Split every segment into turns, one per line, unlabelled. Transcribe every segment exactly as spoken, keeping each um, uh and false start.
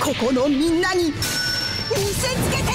ここのみんなに見せつけてやる。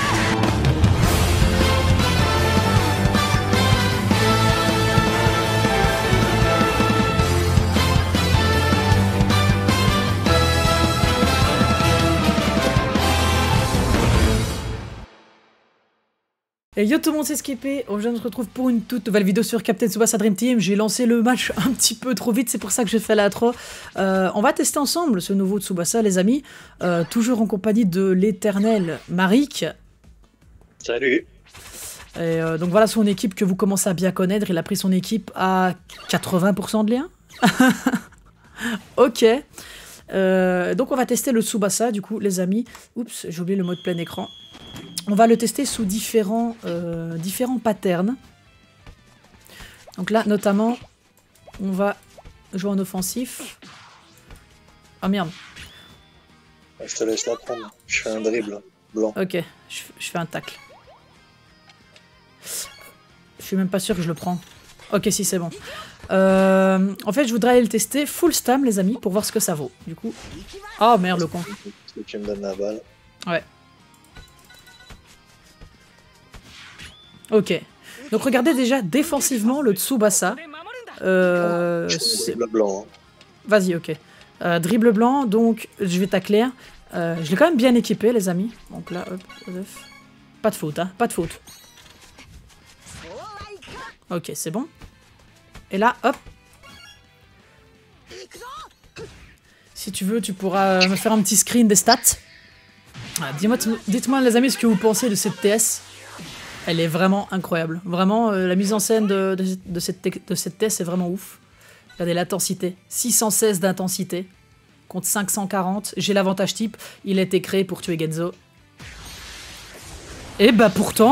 Et yo tout le monde, c'est Skippy. Aujourd'hui on se retrouve pour une toute nouvelle vidéo sur Captain Tsubasa Dream Team. J'ai lancé le match un petit peu trop vite, c'est pour ça que j'ai fait l'intro. Euh, on va tester ensemble ce nouveau Tsubasa les amis. Euh, toujours en compagnie de l'éternel Marik.
Salut.
Et euh, donc voilà son équipe que vous commencez à bien connaître. Il a pris son équipe à quatre-vingts pour cent de liens. Ok. Euh, donc on va tester le Tsubasa du coup les amis. Oups, j'ai oublié le mode plein écran. On va le tester sous différents, euh, différents patterns. Donc là, notamment, on va jouer en offensif. Ah merde.
Je te laisse la prendre. Je fais un dribble blanc.
Ok, je, je fais un tacle. Je suis même pas sûr que je le prends. Ok, si, c'est bon. Euh, en fait, je voudrais aller le tester full stam, les amis, pour voir ce que ça vaut. Du coup... Ah oh, merde, le con.
Tu me donnes la balle.
Ouais. Ok, donc regardez déjà défensivement le Tsubasa. Euh,
dribble blanc. Hein.
Vas-y, ok. Euh, dribble blanc, donc je vais tacler. Euh, je l'ai quand même bien équipé, les amis. Donc là, hop, hop. Pas de faute, hein, pas de faute. Ok, c'est bon. Et là, hop. Si tu veux, tu pourras me faire un petit screen des stats. Ah, dites-moi, les amis, ce que vous pensez de cette T S. Elle est vraiment incroyable. Vraiment, euh, la mise en scène de, de, de, cette, de cette T S est vraiment ouf. Regardez l'intensité. six cent seize d'intensité contre cinq cent quarante. J'ai l'avantage type. Il a été créé pour tuer Genzo. Et bah pourtant...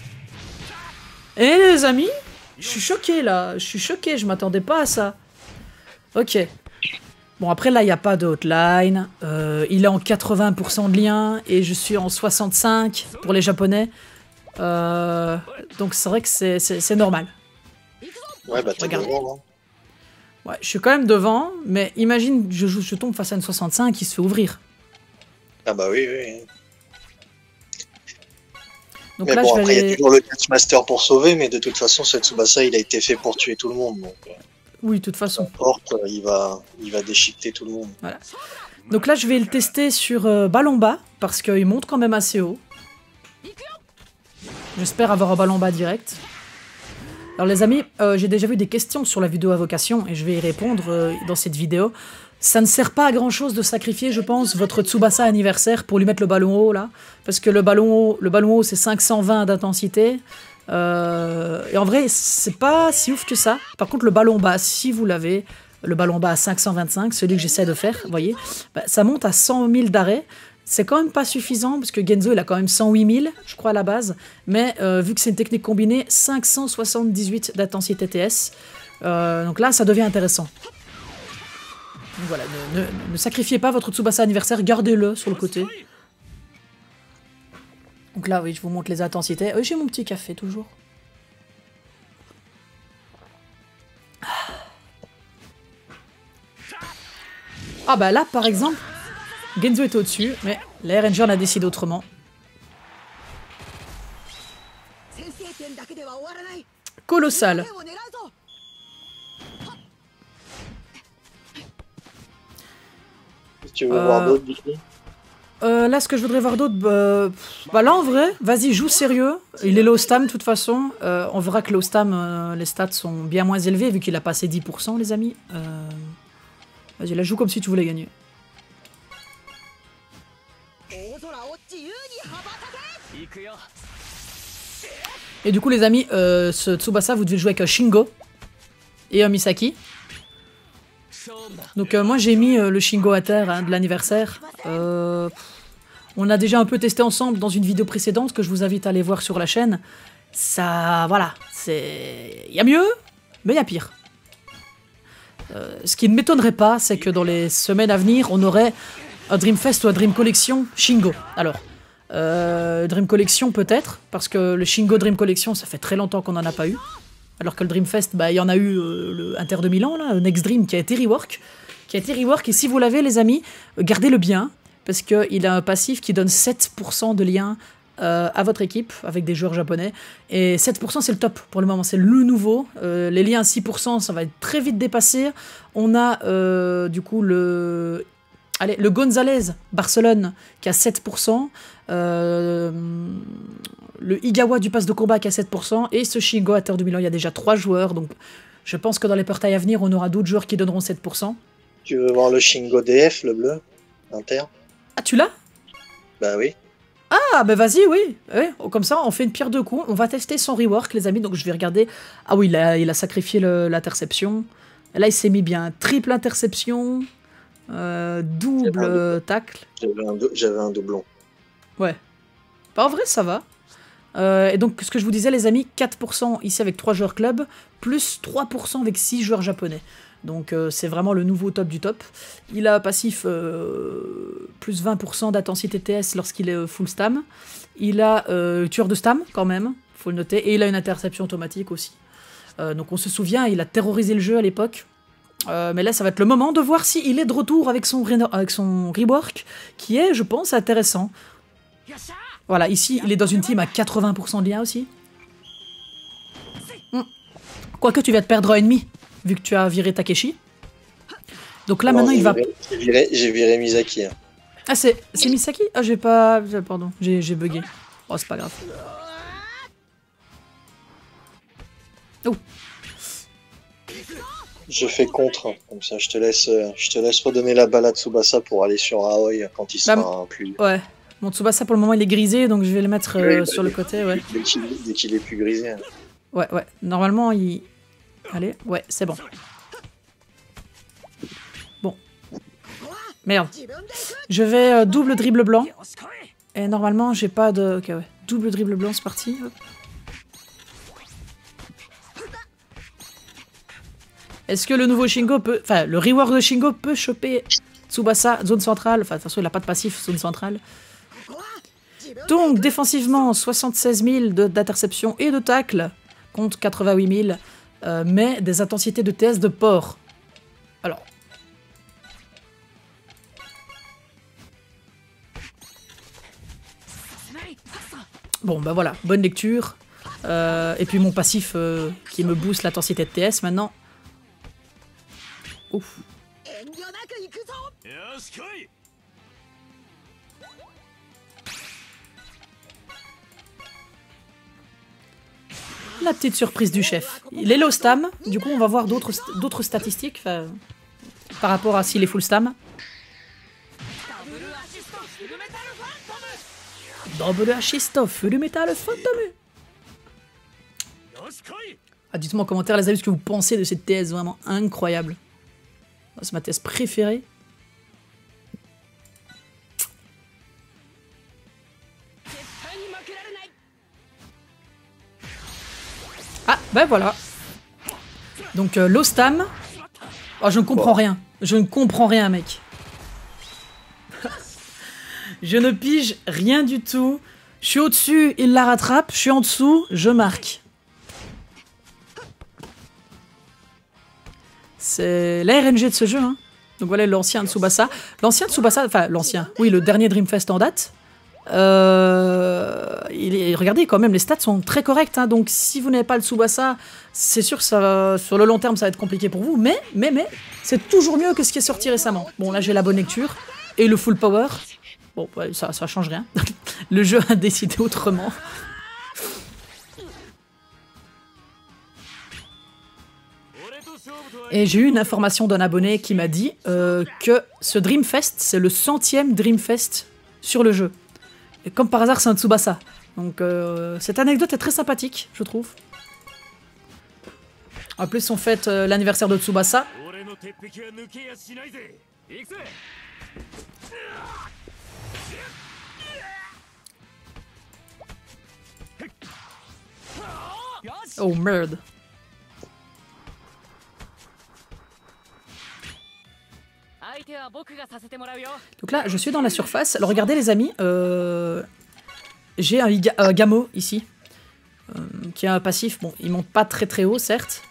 Eh les amis, je suis choqué là. Je suis choqué, je m'attendais pas à ça. Ok. Bon après là, il n'y a pas de hotline. Euh, il est en quatre-vingts pour cent de lien et je suis en soixante-cinq pour les japonais. Euh, donc c'est vrai que c'est normal.
Ouais, bah t'es devant, hein.
Ouais, je suis quand même devant, mais imagine, je, joue, je tombe face à une soixante-cinq qui se fait ouvrir.
Ah bah oui, oui.
Donc
mais
là,
bon,
je vais
après, il
aller...
y a toujours le Catchmaster pour sauver, mais de toute façon, ce Tsubasa, il a été fait pour tuer tout le monde. Donc,
oui, de toute façon.
Porte, il va, il va déchiqueter tout le monde.
Voilà. Donc là, je vais le tester sur euh, ballon bas, parce qu'il monte quand même assez haut. J'espère avoir un ballon bas direct. Alors les amis, euh, j'ai déjà vu des questions sur la vidéo Invocation et je vais y répondre euh, dans cette vidéo. Ça ne sert pas à grand chose de sacrifier, je pense, votre Tsubasa anniversaire pour lui mettre le ballon haut là. Parce que le ballon haut, le ballon haut c'est cinq cent vingt d'intensité. Euh, et en vrai, c'est pas si ouf que ça. Par contre, le ballon bas, si vous l'avez, le ballon bas à cinq cent vingt-cinq, celui que j'essaie de faire, vous voyez, bah, ça monte à cent mille d'arrêt. C'est quand même pas suffisant, parce que Genzo, il a quand même cent huit mille, je crois, à la base. Mais euh, vu que c'est une technique combinée, cinq cent soixante-dix-huit d'intensité T S. Euh, donc là, ça devient intéressant. Donc voilà, ne, ne, ne sacrifiez pas votre Tsubasa anniversaire, gardez-le sur le côté. Donc là, oui, je vous montre les intensités. Euh, J'ai mon petit café, toujours. Ah bah là, par exemple... Genzo est au-dessus, mais la R N G en a décidé autrement. Colossal.
Tu veux
euh...
voir d'autres du coup
euh, Là, ce que je voudrais voir d'autre, bah... bah là en vrai, vas-y, joue sérieux. Il est low stam de toute façon. Euh, on verra que low stam, euh, les stats sont bien moins élevés vu qu'il a passé dix pour cent, les amis. Euh... Vas-y, là, joue comme si tu voulais gagner. Et du coup les amis, euh, ce Tsubasa vous devez jouer avec un Shingo et un Misaki. Donc euh, moi j'ai mis euh, le Shingo à terre hein, de l'anniversaire. Euh, on a déjà un peu testé ensemble dans une vidéo précédente que je vous invite à aller voir sur la chaîne. Ça, voilà, c'est... Il y a mieux, mais il y a pire. Euh, ce qui ne m'étonnerait pas, c'est que dans les semaines à venir, on aurait un Dreamfest ou un Dream Collection Shingo. Alors... Euh, Dream Collection peut-être, parce que le Shingo Dream Collection, ça fait très longtemps qu'on n'en a pas eu. Alors que le Dreamfest, bah, il y en a eu euh, le Inter de Milan, là, le Next Dream qui a été rework. Qui a été rework, et si vous l'avez les amis, gardez-le bien. parce qu'il a un passif qui donne sept pour cent de lien euh, à votre équipe, avec des joueurs japonais. Et sept pour cent, c'est le top pour le moment, c'est le nouveau. Euh, les liens à six pour cent, ça va être très vite dépassé. On a euh, du coup le... Allez, le Gonzalez, Barcelone, qui a sept pour cent. Euh, le Igawa du pass de combat qui a sept pour cent. Et ce Shingo à Terre du Milan, il y a déjà trois joueurs. Donc je pense que dans les portails à venir, on aura d'autres joueurs qui donneront sept pour cent.
Tu veux voir le Shingo D F, le bleu, inter?
Ah, tu l'as?
Bah oui.
Ah, bah vas-y, oui. oui. Comme ça, on fait une pierre deux coups. On va tester son rework, les amis. Donc je vais regarder. Ah oui, il a, il a sacrifié l'interception. Là, il s'est mis bien. Triple interception. Euh, double euh, tacle.
J'avais un, un doublon.
Ouais. Bah, en vrai, ça va. Euh, et donc, ce que je vous disais, les amis, quatre pour cent ici avec trois joueurs club, plus trois pour cent avec six joueurs japonais. Donc, euh, c'est vraiment le nouveau top du top. Il a passif euh, plus vingt pour cent d'intensité T S lorsqu'il est full stam. Il a euh, tueur de stam, quand même, faut le noter. Et il a une interception automatique aussi. Euh, donc, on se souvient, il a terrorisé le jeu à l'époque. Euh, mais là, ça va être le moment de voir s'il est de retour avec son, avec son rework, qui est, je pense, intéressant. Voilà, ici, il est dans une team à quatre-vingts pour cent de lien aussi. Hmm. Quoique tu vas te perdre un ennemi, vu que tu as viré Takeshi. Donc là, non, maintenant, il va...
J'ai viré, j'ai viré Misaki. Hein.
Ah, c'est Misaki? Ah, j'ai pas... Pardon, j'ai bugué. Oh, c'est pas grave. Oh.
Je fais contre, comme ça je te laisse, je te laisse redonner la balle à Tsubasa pour aller sur Aoi quand il sera bah, plus...
Ouais, mon Tsubasa pour le moment il est grisé, donc je vais le mettre euh, oui, bah, sur le côté, ouais.
Dès qu'il qu est plus grisé. Hein.
Ouais, ouais, normalement il... Allez, ouais, c'est bon. Bon. Merde. Je vais euh, double dribble blanc. Et normalement j'ai pas de... Ok, ouais. Double dribble blanc, c'est parti. Hop. Est-ce que le nouveau Shingo peut... Enfin, le rework de Shingo peut choper Tsubasa, zone centrale. Enfin, de toute façon, il n'a pas de passif, zone centrale. Donc, défensivement, soixante-seize mille d'interception et de tacle contre quatre-vingt-huit mille. Euh, mais des intensités de T S de port. Alors... Bon, bah voilà, bonne lecture. Euh, et puis mon passif euh, qui me booste l'intensité de T S maintenant. Ouf. La petite surprise du chef. Il est low stam, du coup on va voir d'autres d'autres statistiques par rapport à s'il est full stam. Double assist, full metal phantom. Ah, dites-moi en commentaire les amis ce que vous pensez de cette T S vraiment incroyable. C'est ma T S préférée. Ah, ben voilà. Donc, euh, l'Ostam. Oh, je ne comprends rien. Je ne comprends rien, mec. Je ne pige rien du tout. Je suis au-dessus, il la rattrape. Je suis en dessous, je marque. C'est la R N G de ce jeu, hein. Donc voilà l'ancien Tsubasa. L'ancien Tsubasa, enfin l'ancien, oui, le dernier Dreamfest en date. Euh, il est, regardez, quand même, les stats sont très corrects, hein. Donc si vous n'avez pas le Tsubasa, c'est sûr que ça, sur le long terme, ça va être compliqué pour vous. Mais, mais, mais, c'est toujours mieux que ce qui est sorti récemment. Bon, là, j'ai la bonne lecture. Et le full power. Bon, ça, ça change rien. Le jeu a décidé autrement. Et j'ai eu une information d'un abonné qui m'a dit euh, que ce Dreamfest, c'est le centième Dreamfest sur le jeu. Et comme par hasard, c'est un Tsubasa. Donc euh, cette anecdote est très sympathique, je trouve. En plus, on fête euh, l'anniversaire de Tsubasa. Oh merde. Donc là, je suis dans la surface. Alors regardez les amis, euh, j'ai un euh, Gamo ici, euh, qui a un passif. Bon, il monte pas très très haut, certes.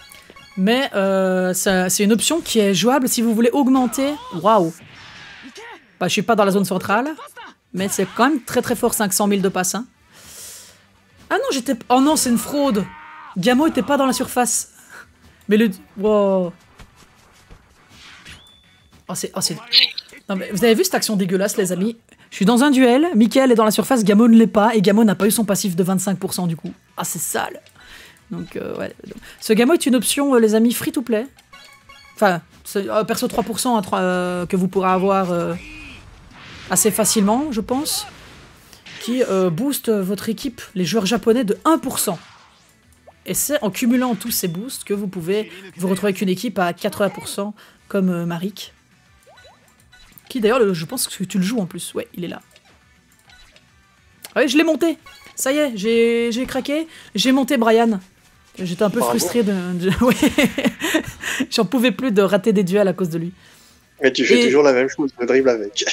Mais euh, c'est une option qui est jouable si vous voulez augmenter... Waouh. Bah, je suis pas dans la zone centrale, mais c'est quand même très très fort, cinq cent mille de passe. Hein. Ah non, j'étais... Oh non, c'est une fraude. Gamo était pas dans la surface. Mais le... Wow. Oh, c'est... Oh, c'est... Non, mais vous avez vu cette action dégueulasse, les amis? Je suis dans un duel, Mickaël est dans la surface, Gamo ne l'est pas, et Gamo n'a pas eu son passif de vingt-cinq pour cent du coup. Ah, c'est sale. Donc, euh, ouais. Ce Gamo est une option, euh, les amis, free to play. Enfin, euh, perso trois pour cent hein, euh, que vous pourrez avoir euh, assez facilement, je pense, qui euh, booste votre équipe, les joueurs japonais, de un pour cent. Et c'est en cumulant tous ces boosts que vous pouvez vous retrouver avec une équipe à quatre-vingts pour cent comme euh, Marik. Qui d'ailleurs, je pense que tu le joues en plus. Ouais, il est là. Ouais, je l'ai monté. Ça y est, j'ai craqué. J'ai monté Brian. J'étais un peu Bravo. frustré de... de... Ouais. J'en pouvais plus de rater des duels à cause de lui.
Mais tu fais Et... toujours la même chose, le dribble avec.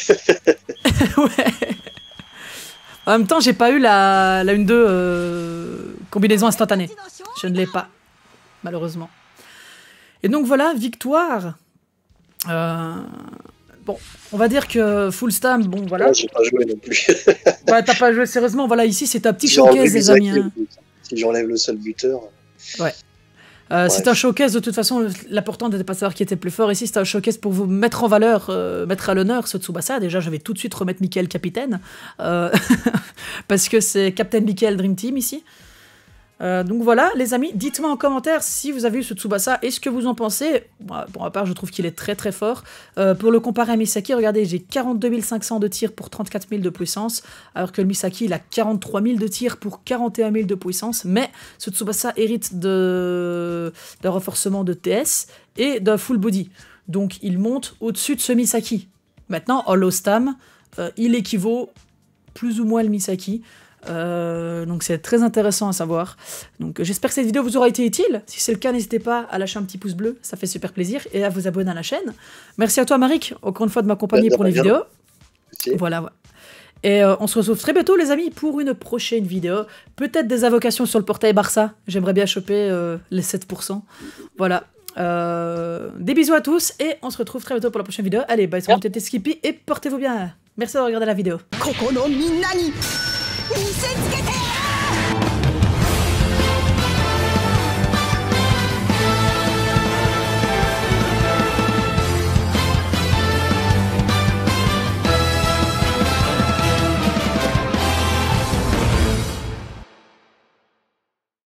Ouais. En même temps, j'ai pas eu la, la un deux euh... combinaison instantanée. Je ne l'ai pas, malheureusement. Et donc voilà, victoire. Euh... Bon, on va dire que full stam, bon voilà.
Ouais, j'ai pas joué non plus.
Ouais, t'as pas joué sérieusement, voilà, ici c'est un petit si showcase, les amis. Hein.
Si j'enlève le seul buteur.
Ouais. Euh, c'est un showcase, de toute façon, l'important n'était pas de savoir qui était le plus fort. Ici, c'est un showcase pour vous mettre en valeur, euh, mettre à l'honneur ce Tsubasa. Déjà, je vais tout de suite remettre Mickaël capitaine. Euh, parce que c'est Captain Mickaël Dream Team ici. Euh, donc voilà, les amis, dites-moi en commentaire si vous avez eu ce Tsubasa et ce que vous en pensez. Moi, pour ma part, je trouve qu'il est très très fort. Euh, pour le comparer à Misaki, regardez, j'ai quarante-deux mille cinq cents de tir pour trente-quatre mille de puissance, alors que le Misaki, il a quarante-trois mille de tir pour quarante et un mille de puissance. Mais ce Tsubasa hérite d'un renforcement de T S et d'un full body. Donc il monte au-dessus de ce Misaki. Maintenant, en low stam, euh, il équivaut plus ou moins le Misaki. Euh, donc c'est très intéressant à savoir. Donc j'espère que cette vidéo vous aura été utile. Si c'est le cas, n'hésitez pas à lâcher un petit pouce bleu, ça fait super plaisir, et à vous abonner à la chaîne. Merci à toi Marik, encore une fois de m'accompagner pour les vidéos. Merci. Voilà, voilà. Et euh, on se retrouve très bientôt les amis pour une prochaine vidéo. Peut-être des invocations sur le portail Barça. J'aimerais bien choper euh, les sept pour cent. Voilà. Euh, des bisous à tous et on se retrouve très bientôt pour la prochaine vidéo. Allez, bye sur mon T T Skippy et portez-vous bien. Merci d'avoir regardé la vidéo.
見せつけ